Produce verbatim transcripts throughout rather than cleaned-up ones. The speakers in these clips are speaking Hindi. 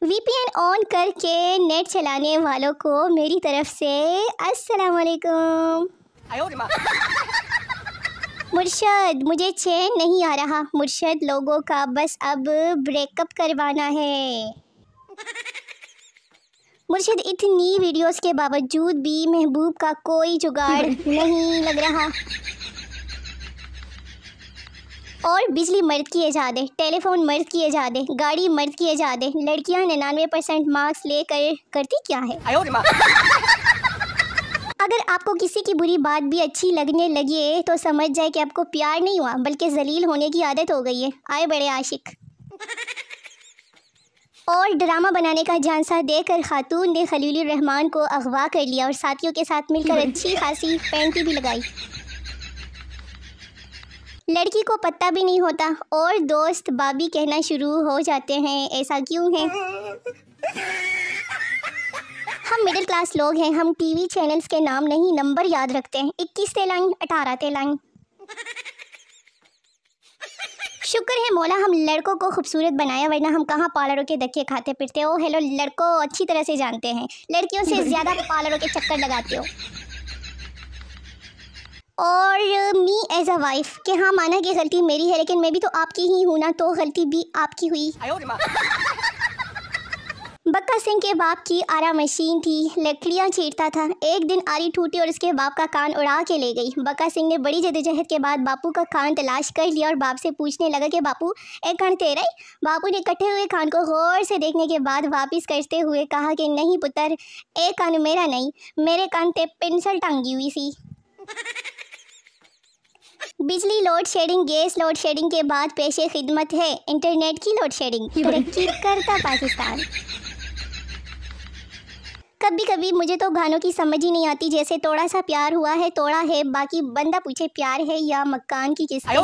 वीपीएन ऑन करके नेट चलाने वालों को मेरी तरफ से अस्सलाम वालेकुम। मुर्शद, मुझे चैन नहीं आ रहा। मुर्शद, लोगों का बस अब ब्रेकअप करवाना है। मुर्शद, इतनी वीडियोस के बावजूद भी महबूब का कोई जुगाड़ नहीं लग रहा। और बिजली मर्द की इजाद है, टेलीफोन मर्द की इजाद है, गाड़ी मर्द की इजाद है। लड़कियां निन्यानवे परसेंट मार्क्स लेकर करती क्या है? अगर आपको किसी की बुरी बात भी अच्छी लगने लगे तो समझ जाए कि आपको प्यार नहीं हुआ बल्कि जलील होने की आदत हो गई है। आए बड़े आशिक। और ड्रामा बनाने का झांसा देकर खातून ने खलीलुर रहमान को अगवा कर लिया और साथियों के साथ मिलकर अच्छी खासी पैंटी भी लगाई। लड़की को पता भी नहीं होता और दोस्त बाबी कहना शुरू हो जाते हैं। ऐसा क्यों है? हम मिडिल क्लास लोग हैं, हम टीवी चैनल्स के नाम नहीं नंबर याद रखते हैं। इक्कीस ते लाइन, अठारह ते लाइन। शुक्र है मौला हम लड़कों को खूबसूरत बनाया, वरना हम कहाँ पार्लरों के धक्के खाते फिरते हो। हेलो, लड़कों अच्छी तरह से जानते हैं, लड़कियों से ज़्यादा पार्लरों के चक्कर लगाते हो। और मी एज अ वाइफ कि हाँ, माना कि गलती मेरी है, लेकिन मैं भी तो आपकी ही हूँ ना, तो गलती भी आपकी हुई। बक्का सिंह के बाप की आरा मशीन थी, लकड़ियाँ चीरता था। एक दिन आरी टूटी और उसके बाप का कान उड़ा के ले गई। बक्का सिंह ने बड़ी जद्दोजहद के बाद बापू का कान तलाश कर लिया और बाप से पूछने लगा कि बापू, एक कान तेरा ही? बापू ने कटे हुए कान को गौर से देखने के बाद वापस करते हुए कहा कि नहीं पुत्र, एक कान मेरा नहीं, मेरे कान पे पेंसिल टांगी हुई थी। बिजली load shedding, gas load shedding के बाद पेशे खिदमत है इंटरनेट की लोड शेडिंग। तरक्की करता पाकिस्तान। कभी कभी मुझे तो गानों की समझ ही नहीं आती, जैसे थोड़ा सा प्यार हुआ है तोड़ा है, बाकी बंदा पूछे प्यार है या मकान की किस्त।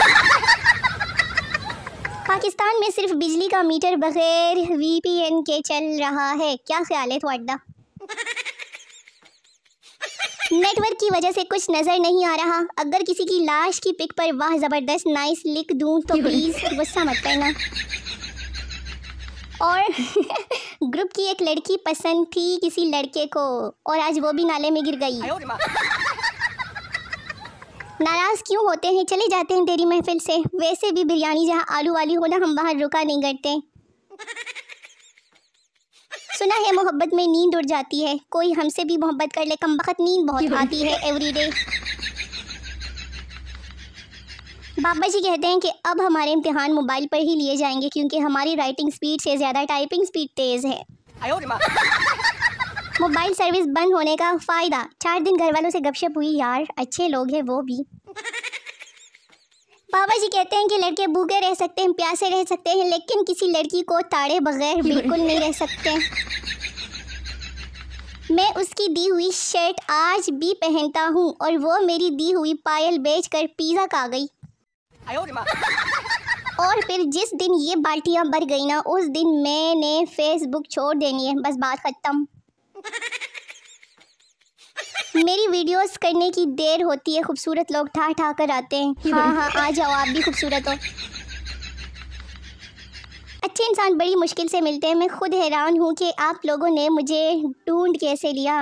पाकिस्तान में सिर्फ बिजली का मीटर बगैर वीपीएन के चल रहा है। क्या ख्याल है थोड़ा? नेटवर्क की वजह से कुछ नज़र नहीं आ रहा। अगर किसी की लाश की पिक पर वाह ज़बरदस्त नाइस लिख दूँ तो प्लीज़ गुस्सा मत करना। और ग्रुप की एक लड़की पसंद थी किसी लड़के को और आज वो भी नाले में गिर गई। नाराज़ क्यों होते हैं? चले जाते हैं तेरी महफिल से। वैसे भी बिरयानी जहाँ आलू वाली हो ना, हम बाहर रुका नहीं करते। सुना है मोहब्बत में नींद उड़ जाती है। कोई हमसे भी मोहब्बत कर ले, कमबख्त नींद बहुत आती है एवरीडे। बाबा जी कहते हैं कि अब हमारे इम्तिहान मोबाइल पर ही लिए जाएंगे क्योंकि हमारी राइटिंग स्पीड से ज़्यादा टाइपिंग स्पीड तेज़ है। मोबाइल सर्विस बंद होने का फ़ायदा, चार दिन घर वालों से गपशप हुई यार, अच्छे लोग हैं वो भी। बाबा जी कहते हैं कि लड़के भूखे रह सकते हैं, प्यासे रह सकते हैं, लेकिन किसी लड़की को ताड़े बगैर बिल्कुल नहीं रह सकते। मैं उसकी दी हुई शर्ट आज भी पहनता हूँ और वो मेरी दी हुई पायल बेचकर पिज़्ज़ा खा गई। और फिर जिस दिन ये बाल्टियाँ भर गई ना, उस दिन मैंने फेसबुक छोड़ देनी है, बस बात ख़त्म। मेरी वीडियोस करने की देर होती है, खूबसूरत लोग ठा ठा कर आते हैं। हाँ हाँ, आ जाओ, आप भी खूबसूरत हो। अच्छे इंसान बड़ी मुश्किल से मिलते हैं। मैं खुद हैरान हूँ कि आप लोगों ने मुझे ढूंढ कैसे लिया।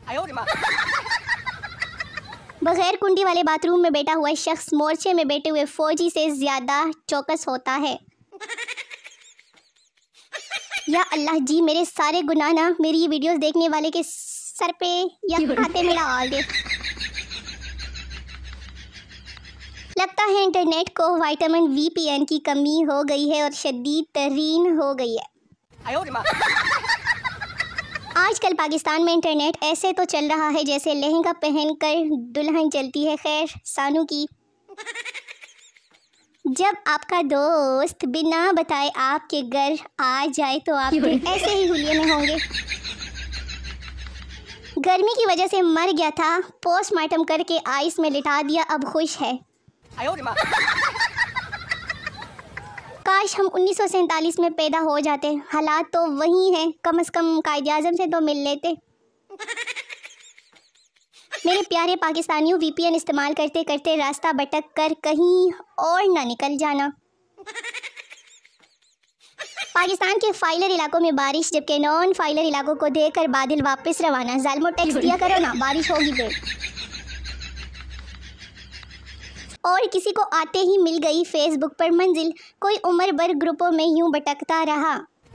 बगैर कुंडी वाले बाथरूम में बैठा हुआ शख्स मोर्चे में बैठे हुए फौजी से ज़्यादा चौकस होता है। या अल्लाह जी, मेरे सारे गुनाह ना मेरी ये वीडियोस देखने वाले के सर पे या खाते में डाल दे। लगता है इंटरनेट को विटामिन वीपीएन की कमी हो गई है और शदीद तरीन हो गई है। आजकल पाकिस्तान में इंटरनेट ऐसे तो चल रहा है जैसे लहंगा पहनकर दुल्हन चलती है। खैर सानू की। जब आपका दोस्त बिना बताए आपके घर आ जाए तो आप ऐसे ही हुलिये में होंगे। गर्मी की वजह से मर गया था, पोस्टमार्टम करके आइस में लिटा दिया, अब खुश है। काश हम उन्नीस सौ सैंतालीस में पैदा हो जाते। हालात तो वही हैं, कम से कम कायदे आज़म से तो मिल लेते। मेरे प्यारे पाकिस्तानियों, वीपीएन इस्तेमाल करते करते रास्ता भटक कर कहीं और ना निकल जाना। पाकिस्तान के फाइलर इलाकों में बारिश, जबकि नॉन फाइलर इलाकों को देखकर बादल वापस रवाना। जालिमो टैक्स दिया करो ना, बारिश होगी फिर। और किसी को आते ही मिल गई फेसबुक पर मंजिल, कोई उम्र भर ग्रुपों में यूं भटकता रहा।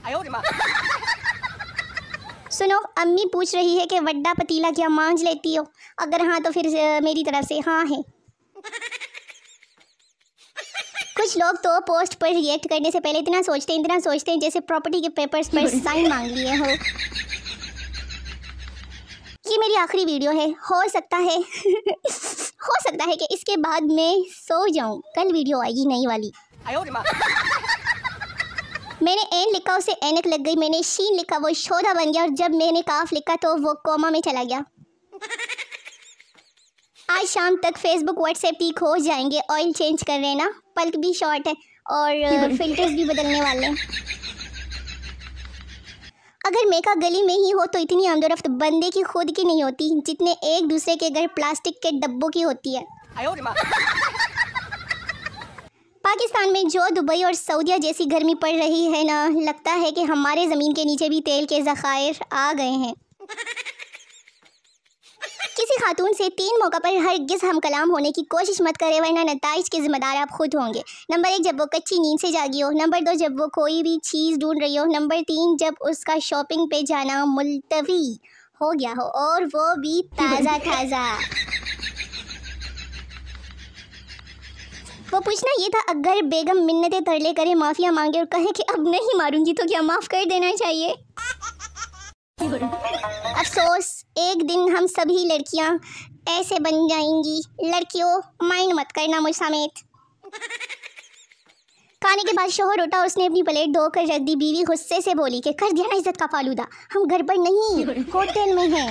सुनो, अम्मी पूछ रही है कि वड्डा पतीला क्या मांझ लेती हो? अगर हाँ तो फिर मेरी तरफ से हाँ है। कुछ लोग तो पोस्ट पर रिएक्ट करने से पहले इतना सोचते हैं इतना सोचते हैं जैसे प्रॉपर्टी के पेपर्स पर साइन मांग लिए हो। ये मेरी आखिरी वीडियो है, हो सकता है हो सकता है कि इसके बाद मैं सो जाऊं, कल वीडियो आएगी नई वाली। मैंने एन लिखा उसे ऐनक लग गई, मैंने शीन लिखा वो शोधा बन गया, और जब मैंने काफ लिखा तो वो कोमा में चला गया। आज शाम तक फेसबुक व्हाट्सएप ठीक हो जाएंगे। ऑयल चेंज कर रहे हैं ना, पल्क भी शॉर्ट है और फिल्टर्स भी बदलने वाले हैं। अगर मेका गली में ही हो तो इतनी आमदोरफ्त बंदे की खुद की नहीं होती जितने एक दूसरे के घर प्लास्टिक के डब्बों की होती है। पाकिस्तान में जो दुबई और सऊदीया जैसी गर्मी पड़ रही है ना, लगता है कि हमारे ज़मीन के नीचे भी तेल के ज़खायर आ गए हैं। किसी खातून से तीन मौका पर हरगिज़ हम कलाम होने की कोशिश मत करें, वरना नताइज के ज़िम्मेदार आप खुद होंगे। नंबर एक, जब वो कच्ची नींद से जागी हो। नंबर दो, जब वो कोई भी चीज़ ढूंढ रही हो। नंबर तीन, जब उसका शॉपिंग पे जाना मुलतवी हो गया हो, और वो भी ताज़ा ताज़ा। वो पूछना ये था, अगर बेगम मिन्नतें तरले करे, माफ़िया मांगे और कहे कि अब नहीं मारूंगी, तो क्या माफ़ कर देना चाहिए? अफसोस, एक दिन हम सभी लड़कियां ऐसे बन जाएंगी। लड़कियों, माइंड मत करना मुझ समेत। खाने के बाद शोहर उठा, उसने अपनी प्लेट धोकर रख दी। बीवी गुस्से से बोली कि कर दिया ना इज्जत का फालूदा, हम घर पर नहीं होटल में हैं।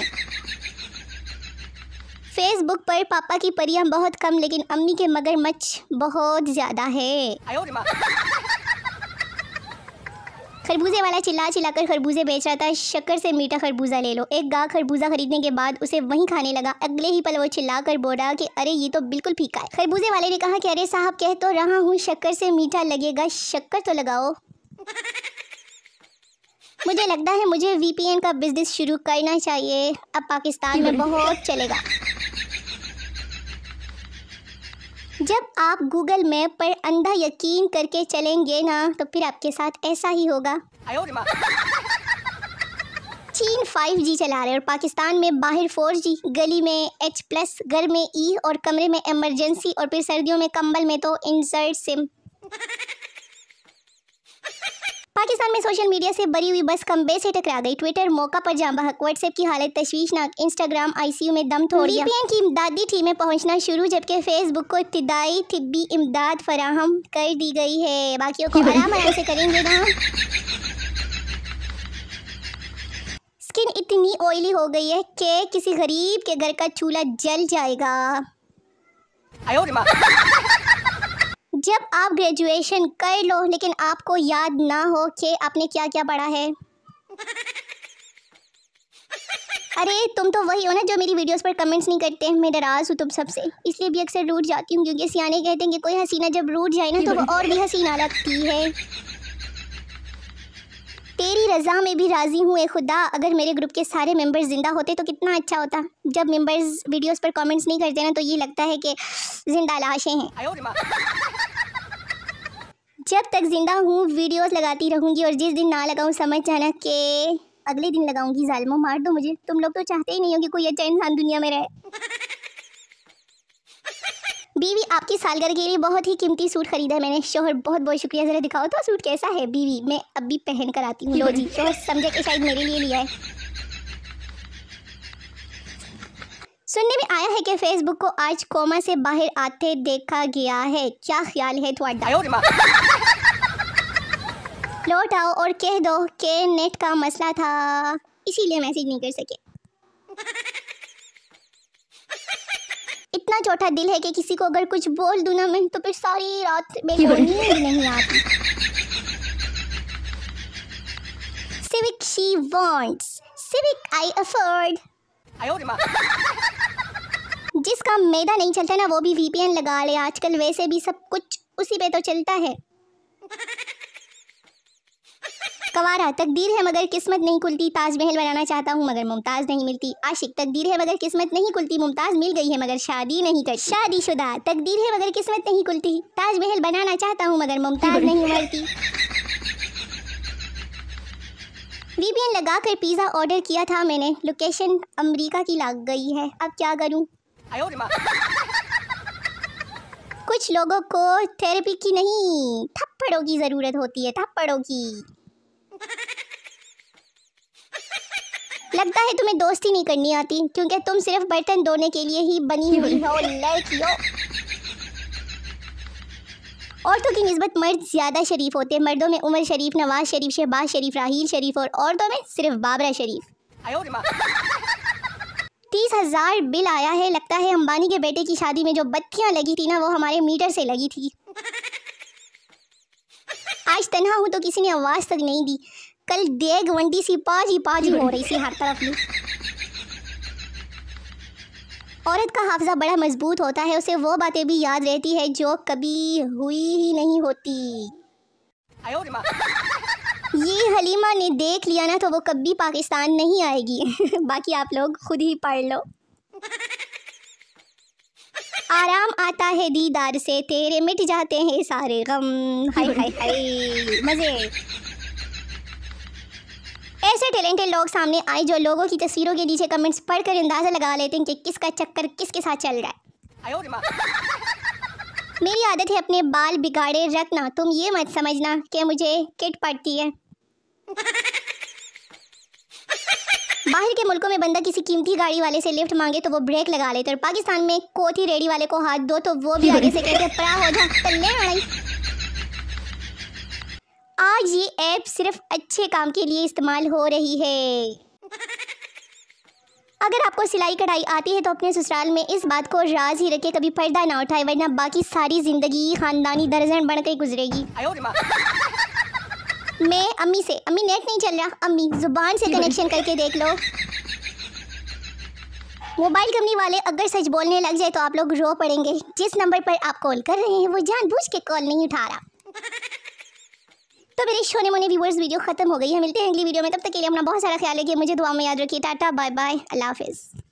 फेसबुक पर पापा की परियां बहुत कम, लेकिन अम्मी के मगरमच्छ बहुत ज़्यादा है। खरबूजे वाला चिल्ला चिल्लाकर खरबूजे बेच रहा था। शक्कर से मीठा खरबूजा ले लो। एक गाह खरबूजा खरीदने के बाद उसे वहीं खाने लगा। अगले ही पल वो चिल्लाकर बोला कि अरे ये तो बिल्कुल फीका है। खरबूजे वाले ने कहा कि अरे साहब, कह तो रहा हूँ शक्कर से मीठा लगेगा, शक्कर तो लगाओ। मुझे लगता है मुझे वीपीएन का बिजनेस शुरू करना चाहिए, अब पाकिस्तान में बहुत चलेगा। जब आप गूगल मैप पर अंधा यकीन करके चलेंगे ना, तो फिर आपके साथ ऐसा ही होगा। चीन फाइव जी चला रहे और पाकिस्तान में बाहर फोर जी, गली में एच प्लस, घर में ई और कमरे में इमरजेंसी, और फिर सर्दियों में कंबल में तो इंसर्ट सिम। पाकिस्तान में सोशल मीडिया से भरी हुई बस खंबे से टकरा गई। ट्विटर मौका पर जाम बहक, व्हाट्सएप की हालत तशवीशनाक, इंस्टाग्राम आईसीयू में दम तोड़ दिया। वीपीएन की इमदादी टीमें पहुंचना शुरू, जबकि फेसबुक को इब्तिदाई तिब्बी इमदाद फराहम कर दी गई है। बाकियों को आराम आराम से करेंगे ना। स्किन इतनी ऑयली हो गई है कि किसी गरीब के घर का चूल्हा जल जाएगा। जब आप ग्रेजुएशन कर लो लेकिन आपको याद ना हो कि आपने क्या क्या पढ़ा है। अरे तुम तो वही हो ना जो मेरी वीडियोस पर कमेंट्स नहीं करते। मैं नाराज़ हूँ तुम सबसे, इसलिए भी अक्सर रूठ जाती हूँ, क्योंकि सियाने कहते हैं कि कोई हसीना जब रूठ जाए ना तो वो और भी हसीना लगती है। तेरी रज़ा में भी राज़ी हूँ ए खुदा, अगर मेरे ग्रुप के सारे मेंबर्स ज़िंदा होते तो कितना अच्छा होता। जब मेंबर्स वीडियोस पर कमेंट्स नहीं करते ना तो ये लगता है कि जिंदा लाशें हैं। जब तक जिंदा हूँ वीडियोस लगाती रहूँगी, और जिस दिन ना लगाऊँ समझ जाना कि अगले दिन लगाऊंगी। जालिमों, मार दो मुझे, तुम लोग तो चाहते ही नहीं हो कि कोई अच्छा इंसान दुनिया में रहे। बीवी, आपकी सालगिरह के लिए बहुत ही कीमती सूट खरीदा है मैंने। शोहर, बहुत बहुत शुक्रिया, ज़रा दिखाओ तो सूट कैसा है। बीवी, मैं अभी पहन कर आती हूँ। लो जी। शोहर समझे कि शायद मेरे लिए लिया है। सुनने में आया है कि फेसबुक को आज कोमा से बाहर आते देखा गया है, क्या ख्याल है तुम्हारा? लौट आओ और कह दो कि नेट का मसला था, इसीलिए मैसेज नहीं कर सके। इतना छोटा दिल है कि किसी को अगर कुछ बोल दूं ना मैं, तो फिर सारी रात मेरे को नींद नहीं आती। Civic she wants, civic I afford. जिसका मैदा नहीं चलता ना वो भी वीपीएन लगा ले आजकल, वैसे भी सब कुछ उसी पे तो चलता है। कवारा, तकदीर है मगर किस्मत नहीं खुलती, ताजमहल बनाना चाहता हूँ मगर मुमताज़ नहीं मिलती। आशिक, तकदीर है मगर किस्मत नहीं खुलती, मुमताज़ मिल गई है मगर शादी नहीं कर। शादीशुदा, तकदीर है मगर किस्मत नहीं खुलती, ताजमहल बनाना चाहता हूँ मगर मुमताज़ नहीं मिलती। वीपीएन लगा कर पिज़्ज़ा ऑर्डर किया था मैंने, लोकेशन अमेरिका की लग गई है, अब क्या करूँ। कुछ लोगों को थेरेपी की नहीं, थप्पड़ों की ज़रूरत होती है, थप्पड़ों की। लगता है तुम्हें दोस्ती नहीं करनी आती क्योंकि तुम सिर्फ बर्तन धोने के लिए ही बनी हुई हो लड़कियों। औरतों की निस्बत मर्द ज़्यादा शरीफ होते हैं। मर्दों में उमर शरीफ, नवाज शरीफ, शहबाज शरीफ, राहील शरीफ, और औरतों में सिर्फ बाबरा शरीफ। तीस हजार बिल आया है, लगता है अंबानी के बेटे की शादी में जो बत्तियां लगी थी ना वो हमारे मीटर से लगी थी। आज तन्हा हूँ तो किसी ने आवाज़ तक नहीं दी। कल देग वंडी सी पाजी पाजी हो रही थी हर तरफ में। औरत का हाफजा बड़ा मजबूत होता है, उसे वो बातें भी याद रहती है जो कभी हुई ही नहीं होती। ये हलीमा ने देख लिया ना तो वो कभी पाकिस्तान नहीं आएगी। बाकी आप लोग खुद ही पढ़ लो। आराम आता है दीदार से तेरे, मिट जाते हैं सारे गम। हाय हाय हाय मजे। ऐसे टैलेंटेड लोग सामने आए जो लोगों की तस्वीरों के नीचे कमेंट्स पढ़कर अंदाज़ा लगा लेते हैं कि किसका चक्कर किसके साथ चल रहा है। मेरी आदत है अपने बाल बिगाड़े रखना, तुम ये मत समझना कि मुझे किट पड़ती है। बाहर के मुल्कों में बंदा किसी कीमती गाड़ी वाले से लिफ्ट मांगे तो वो ब्रेक लगा लेते, और पाकिस्तान में कोठी रेडी वाले को हाथ दो तो वो भी आगे से कहते प्रा हो जा तल्ले अड़ाई। आज ये ऐप सिर्फ अच्छे काम के लिए इस्तेमाल हो रही है। अगर आपको सिलाई कढ़ाई आती है तो अपने ससुराल में इस बात को राज ही रखे, कभी पर्दा ना उठाए, वरना बाकी सारी जिंदगी खानदानी दर्जन बनकर गुजरेगी। मैं अम्मी से, अम्मी नेट नहीं चल रहा, अम्मी जुबान से कनेक्शन करके देख लो। मोबाइल कंपनी वाले अगर सच बोलने लग जाए तो आप लोग रो पड़ेंगे। जिस नंबर पर आप कॉल कर रहे हैं वो जानबूझ के कॉल नहीं उठा रहा। तो मेरे शोने मोने व्यूअर्स, वीडियो खत्म हो गई है। मिलते हैं अगली वीडियो में, तब तक के लिए अपना बहुत सारा ख्याल रखिए, मुझे दुआ में याद रखिए। टाटा बाय बाय, अल्लाह हाफिज़।